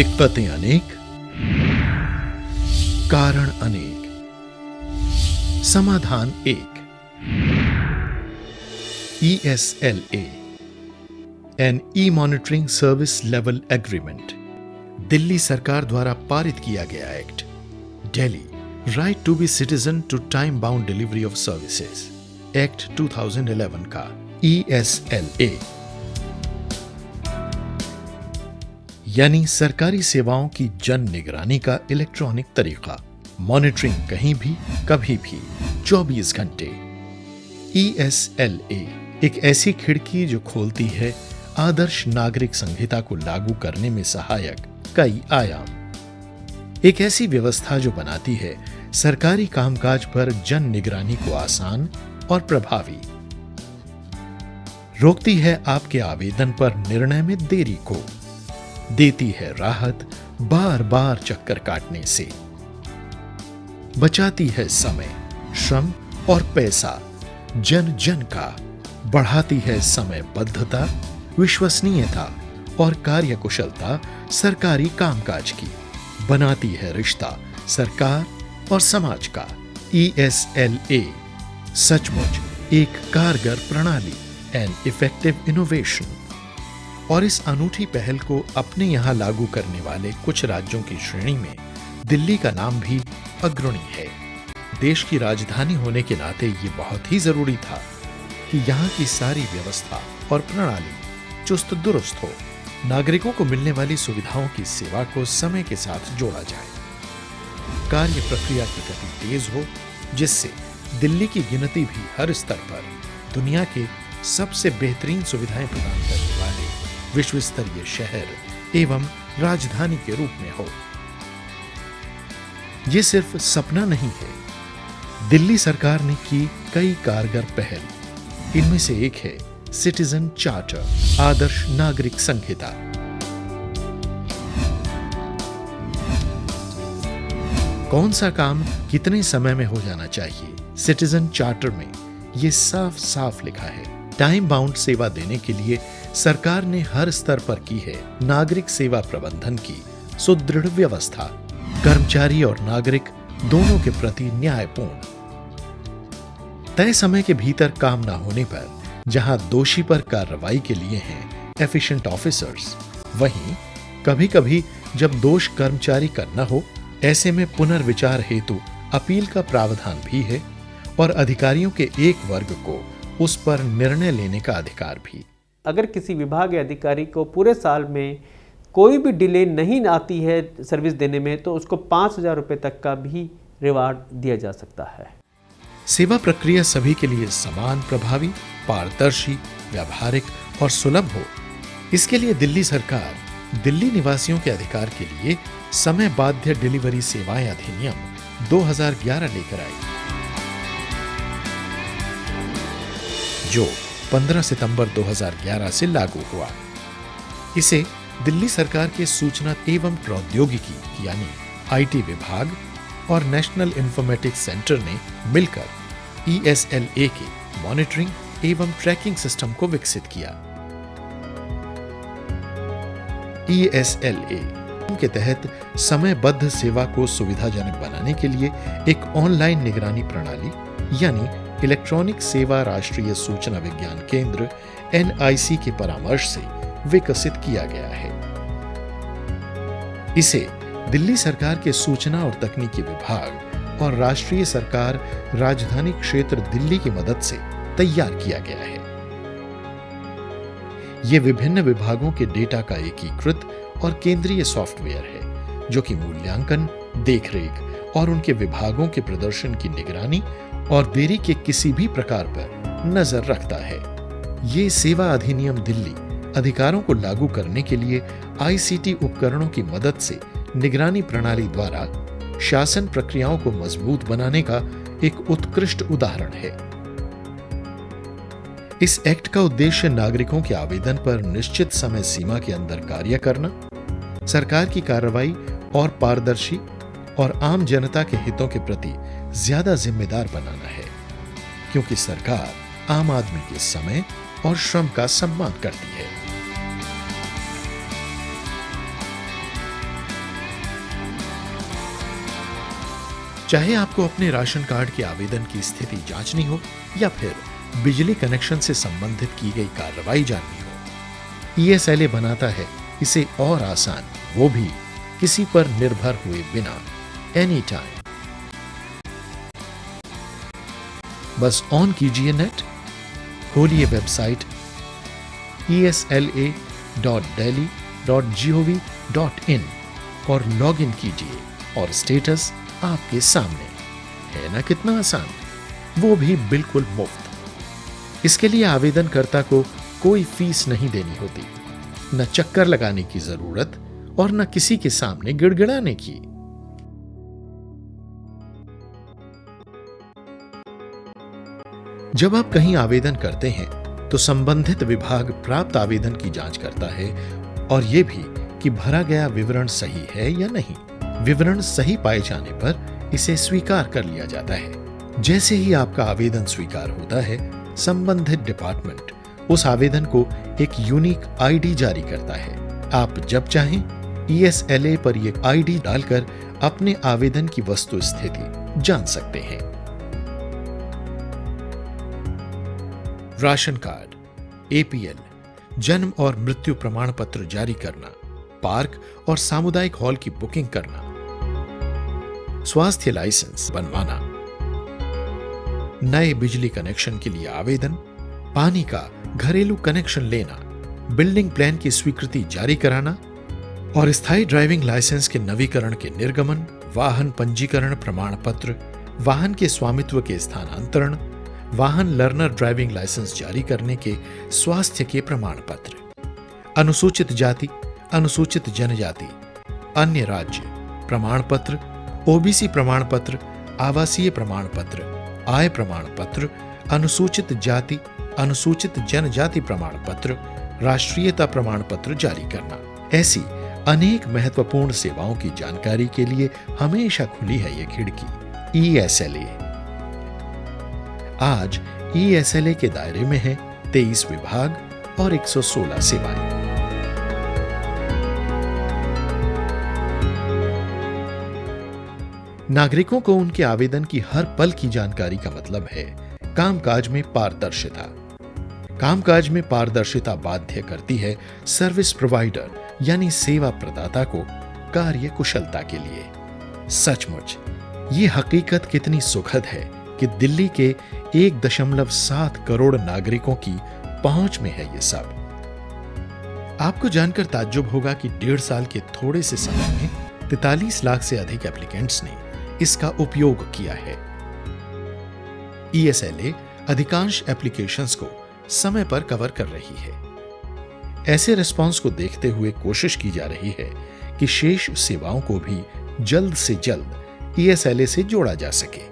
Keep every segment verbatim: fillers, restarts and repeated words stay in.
दिक्कतें अनेक, कारण अनेक, समाधान एक। E S L A, an e monitoring service level agreement, Delhi सरकार द्वारा पारित किया गया act. Delhi right to be citizen to time bound delivery of services act दो हज़ार ग्यारह का ई एस एल ए, यानी सरकारी सेवाओं की जन निगरानी का इलेक्ट्रॉनिक तरीका। मॉनिटरिंग कहीं भी कभी भी चौबीस घंटे। ई एस एल ए एक ऐसी खिड़की जो खोलती है आदर्श नागरिक संहिता को लागू करने में सहायक कई आयाम। एक ऐसी व्यवस्था जो बनाती है सरकारी कामकाज पर जन निगरानी को आसान और प्रभावी, रोकती है आपके आवेदन पर निर्णय में देरी को, देती है राहत बार बार चक्कर काटने से, बचाती है समय, श्रम और पैसा जन जन का, बढ़ाती है समयबद्धता, विश्वसनीयता और कार्यकुशलता सरकारी कामकाज की, बनाती है रिश्ता सरकार और समाज का। ई एस एल ए सचमुच एक कारगर प्रणाली, एन इफेक्टिव इनोवेशन। और इस अनूठी पहल को अपने यहां लागू करने वाले कुछ राज्यों की श्रेणी में दिल्ली का नाम भी अग्रणी है। देश की राजधानी होने के नाते ये बहुत ही जरूरी था कि यहाँ की सारी व्यवस्था और प्रणाली चुस्त दुरुस्त हो, नागरिकों को मिलने वाली सुविधाओं की सेवा को समय के साथ जोड़ा जाए, कार्य प्रक्रिया की गति तेज हो, जिससे दिल्ली की गिनती भी हर स्तर पर दुनिया के सबसे बेहतरीन सुविधाएं प्रदान करने वाले विश्व स्तरीय शहर एवं राजधानी के रूप में हो। ये सिर्फ सपना नहीं है, दिल्ली सरकार ने की कई कारगर पहल। इनमें से एक है सिटीजन चार्टर, आदर्श नागरिक संहिता। कौन सा काम कितने समय में हो जाना चाहिए, सिटीजन चार्टर में ये साफ साफ लिखा है। टाइम बाउंड सेवा देने के लिए सरकार ने हर स्तर पर की है नागरिक सेवा प्रबंधन की सुदृढ़ व्यवस्था, कर्मचारी और नागरिक दोनों के प्रति न्यायपूर्ण। तय समय के भीतर काम न होने पर जहां दोषी पर कार्रवाई के लिए हैं एफिशिएंट ऑफिसर्स, वहीं कभी कभी जब दोष कर्मचारी का न हो, ऐसे में पुनर्विचार हेतु अपील का प्रावधान भी है और अधिकारियों के एक वर्ग को उस पर निर्णय लेने का अधिकार भी। अगर किसी विभाग या अधिकारी को पूरे साल में कोई भी डिले नहीं आती है सर्विस देने में, तो उसको पाँच हजार रुपये तक का भी रिवार्ड दिया जा सकता है। सेवा प्रक्रिया सभी के लिए समान, प्रभावी, पारदर्शी, व्यावहारिक और सुलभ हो, इसके लिए दिल्ली सरकार दिल्ली निवासियों के अधिकार के लिए समय बाध्य डिलीवरी सेवाएं अधिनियम दो हज़ार ग्यारह लेकर आई, जो पंद्रह सितंबर दो हज़ार ग्यारह से लागू हुआ। इसे दिल्ली सरकार के सूचना एवं प्रौद्योगिकी यानी आई टी विभाग और नेशनल इंफॉर्मेटिक्स सेंटर ने मिलकर ई एस एल ए के मॉनिटरिंग एवं ट्रैकिंग सिस्टम को विकसित किया। ई एस एल ए के तहत समयबद्ध सेवा को सुविधाजनक बनाने के लिए एक ऑनलाइन निगरानी प्रणाली यानी इलेक्ट्रॉनिक सेवा राष्ट्रीय सूचना विज्ञान केंद्र एन आई सी के परामर्श से विकसित किया गया है। इसे दिल्ली सरकार के सूचना और तकनीकी विभाग और राष्ट्रीय सरकार राजधानी क्षेत्र दिल्ली की मदद से तैयार किया गया है। यह विभिन्न विभागों के डेटा का एकीकृत और केंद्रीय सॉफ्टवेयर है जो कि मूल्यांकन, देखरेख और उनके विभागों के प्रदर्शन की निगरानी और देरी के किसी भी प्रकार पर नजर रखता है। ये सेवा अधिनियम दिल्ली अधिकारों को लागू करने के लिए आई सी टी उपकरणों की मदद से निगरानी प्रणाली द्वारा शासन प्रक्रियाओं को मजबूत बनाने का एक उत्कृष्ट उदाहरण है। इस एक्ट का उद्देश्य नागरिकों के आवेदन पर निश्चित समय सीमा के अंदर कार्य करना, सरकार की कार्रवाई और पारदर्शी और आम जनता के हितों के प्रति ज्यादा जिम्मेदार बनाना है, क्योंकि सरकार आम आदमी के समय और श्रम का सम्मान करती है। चाहे आपको अपने राशन कार्ड के आवेदन की स्थिति जांचनी हो या फिर बिजली कनेक्शन से संबंधित की गई कार्रवाई जाननी हो, ई एस एल ए बनाता है इसे और आसान, वो भी किसी पर निर्भर हुए बिना, एनी टाइम। बस ऑन कीजिए नेट, खोलिए website E S L A dot Delhi dot G O V dot in और लॉग इन कीजिए और स्टेटस आपके सामने है। ना कितना आसान, वो भी बिल्कुल मुफ्त। इसके लिए आवेदनकर्ता को कोई फीस नहीं देनी होती, न चक्कर लगाने की जरूरत और न किसी के सामने गिड़गिड़ाने की। जब आप कहीं आवेदन करते हैं तो संबंधित विभाग प्राप्त आवेदन की जांच करता है और यह भी कि भरा गया विवरण सही है या नहीं। विवरण सही पाए जाने पर इसे स्वीकार कर लिया जाता है। जैसे ही आपका आवेदन स्वीकार होता है, संबंधित डिपार्टमेंट उस आवेदन को एक यूनिक आई डी जारी करता है। आप जब चाहें ई एस एल ए पर यह आई डी डालकर अपने आवेदन की वस्तु स्थिति जान सकते हैं। Ration card, A P L, जन्म और मृत्यु प्रमाण पत्र जारी करना, पार्क और सामुदायिक हॉल की बुकिंग करना, स्वास्थ्य लाइसेंस बनवाना, नए बिजली कनेक्शन के लिए आवेदन, पानी का घरेलू कनेक्शन लेना, बिल्डिंग प्लान की स्वीकृति जारी कराना और स्थायी ड्राइविंग लाइसेंस के नवीकरण के निर्गमन, वाहन पंजीकरण प्रमाण पत्र, वाहन के स्वामित्व के स्थानांतरण, वाहन लर्नर ड्राइविंग लाइसेंस जारी करने के स्वास्थ्य के प्रमाण पत्र, अनुसूचित जाति, अनुसूचित जनजाति, अन्य राज्य प्रमाण पत्र, ओ बी सी प्रमाण पत्र, आवासीय प्रमाण पत्र, आय प्रमाण पत्र, अनुसूचित जाति, अनुसूचित जनजाति प्रमाण पत्र, राष्ट्रीयता प्रमाण पत्र जारी करना। ऐसी अनेक महत्वपूर्ण सेवाओं की जानकारी के लिए हमेशा खुली है यह खिड़की ई एस एल ए। आज ई एस एल ए के दायरे में है तेईस विभाग और एक सौ सोलह सेवाएं। नागरिकों को उनके आवेदन की हर पल की जानकारी का मतलब है कामकाज में पारदर्शिता। कामकाज में पारदर्शिता बाध्य करती है सर्विस प्रोवाइडर यानी सेवा प्रदाता को कार्य कुशलता के लिए। सचमुच ये हकीकत कितनी सुखद है कि दिल्ली के एक दशमलव सात करोड़ नागरिकों की पहुंच में है ये सब। आपको जानकर ताज्जुब होगा कि डेढ़ साल के थोड़े से समय में तैंतालीस लाख से अधिक एप्लीकेंट्स ने इसका उपयोग किया है। ई एस एल ए अधिकांश एप्लीकेशंस को समय पर कवर कर रही है। ऐसे रिस्पांस को देखते हुए कोशिश की जा रही है कि शेष सेवाओं को भी जल्द से जल्द ई एस एल ए से जोड़ा जा सके।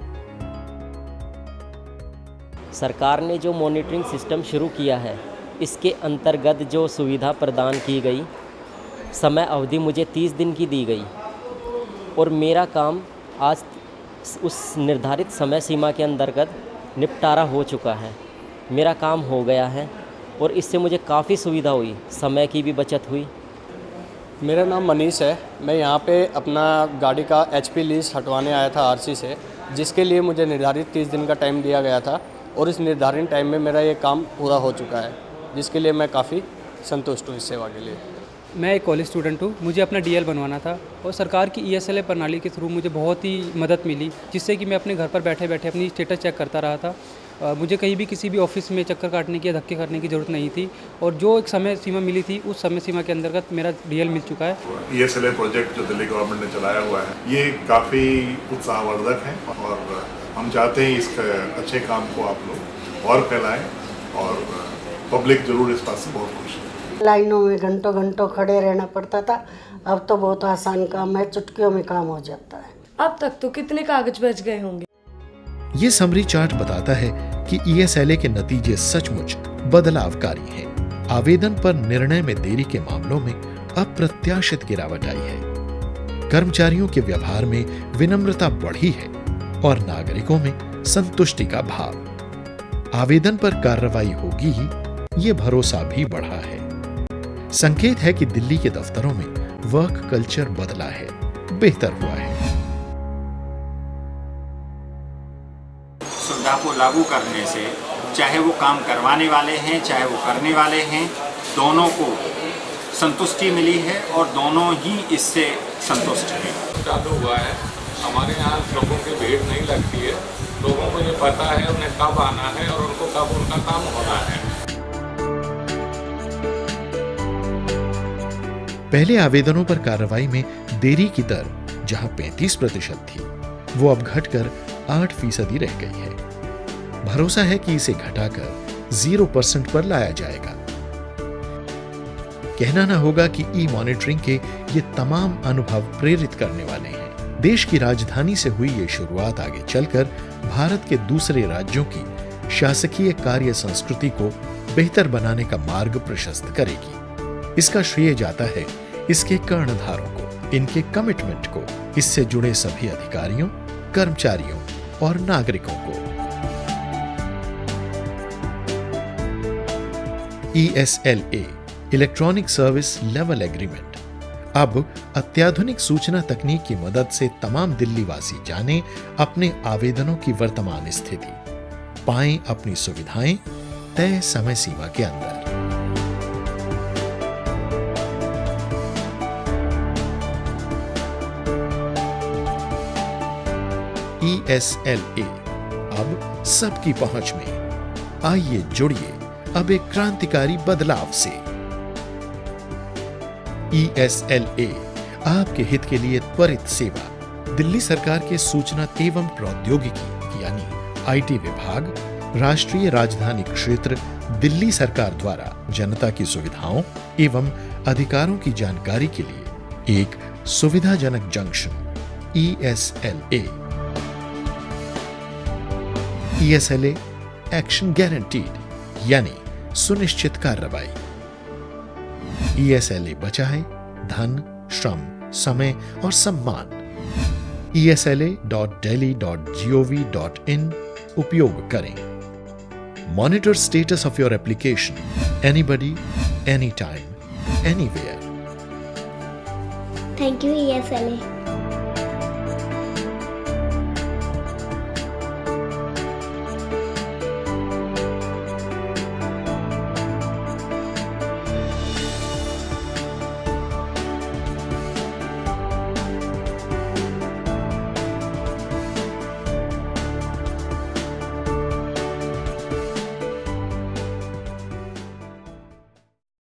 सरकार ने जो मॉनिटरिंग सिस्टम शुरू किया है, इसके अंतर्गत जो सुविधा प्रदान की गई, समय अवधि मुझे तीस दिन की दी गई और मेरा काम आज उस निर्धारित समय सीमा के अंतर्गत निपटारा हो चुका है। मेरा काम हो गया है और इससे मुझे काफ़ी सुविधा हुई, समय की भी बचत हुई। मेरा नाम मनीष है। मैं यहाँ पे अपना गाड़ी का एच पी लीज हटवाने आया था आर सी से, जिसके लिए मुझे निर्धारित तीस दिन का टाइम दिया गया था और इस निर्धारित टाइम में मेरा ये काम पूरा हो चुका है, जिसके लिए मैं काफ़ी संतुष्ट हूँ इस सेवा के लिए। मैं एक कॉलेज स्टूडेंट हूँ, मुझे अपना डी एल बनवाना था और सरकार की ई एस एल ए प्रणाली के थ्रू मुझे बहुत ही मदद मिली, जिससे कि मैं अपने घर पर बैठे बैठे अपनी स्टेटस चेक करता रहा था। आ, मुझे कहीं भी किसी भी ऑफिस में चक्कर काटने की या धक्के करने की ज़रूरत नहीं थी और जो एक समय सीमा मिली थी, उस समय सीमा के अंतर्गत मेरा डी एल मिल चुका है। E S L A project जो दिल्ली गवर्नमेंट ने चलाया हुआ है, ये काफ़ी उत्साहवर्धक है और हम चाहते हैं इस अच्छे काम को आप लोग और फैलाएं और पब्लिक जरूर इस बात से बहुत खुश है। लाइनों में घंटों घंटों खड़े रहना पड़ता था, अब तो बहुत आसान काम है, चुटकियों में काम हो जाता है। अब तक तो कितने कागज बच गए होंगे। ये समरी चार्ट बताता है कि ई एस एल ए के नतीजे सचमुच बदलावकारी हैं। आवेदन पर निर्णय में देरी के मामलों में अप्रत्याशित गिरावट आई है। कर्मचारियों के व्यवहार में विनम्रता बढ़ी है और नागरिकों में संतुष्टि का भाव। आवेदन पर कार्रवाई होगी ही, ये भरोसा भी बढ़ा है। संकेत है कि दिल्ली के दफ्तरों में वर्क कल्चर बदला है, बेहतर हुआ है। सुविधा को लागू करने से चाहे वो काम करवाने वाले हैं चाहे वो करने वाले हैं, दोनों को संतुष्टि मिली है और दोनों ही इससे संतुष्ट हैं। चालू हुआ है, हमारे यहाँ लोगों की भीड़ नहीं लगती है, लोगों को ये पता है उन्हें कब आना है और उनको कब उनका काम होना है। पहले आवेदनों पर कार्रवाई में देरी की दर जहां पैंतीस प्रतिशत थी, वो अब घटकर आठ फीसदी रह गई है। भरोसा है कि इसे घटाकर जीरो परसेंट पर लाया जाएगा। कहना ना होगा कि ई मॉनिटरिंग के ये तमाम अनुभव प्रेरित करने वाले हैं। देश की राजधानी से हुई ये शुरुआत आगे चलकर भारत के दूसरे राज्यों की शासकीय कार्य संस्कृति को बेहतर बनाने का मार्ग प्रशस्त करेगी। इसका श्रेय जाता है इसके कर्णधारों को, इनके कमिटमेंट को, इससे जुड़े सभी अधिकारियों, कर्मचारियों और नागरिकों को। E S L A electronic service level agreement अब अत्याधुनिक सूचना तकनीक की मदद से तमाम दिल्ली वासी जाने अपने आवेदनों की वर्तमान स्थिति, पाएं अपनी सुविधाएं तय समय सीमा के अंदर। ई एस एल ए अब सबकी पहुंच में। आइए जुड़िए अब एक क्रांतिकारी बदलाव से। ई एस एल ए आपके हित के लिए त्वरित सेवा। दिल्ली सरकार के सूचना एवं प्रौद्योगिकी यानी आई टी विभाग, राष्ट्रीय राजधानी क्षेत्र दिल्ली सरकार द्वारा जनता की सुविधाओं एवं अधिकारों की जानकारी के लिए एक सुविधाजनक junction. E S L A E S L A action guaranteed यानी सुनिश्चित कार्रवाई। ई एस एल ए बचाए धन, श्रम, समय और सम्मान। E S L A dot Delhi dot G O V dot in उपयोग करें। Monitor status of your application anybody, any time, anywhere. Thank you E S L A.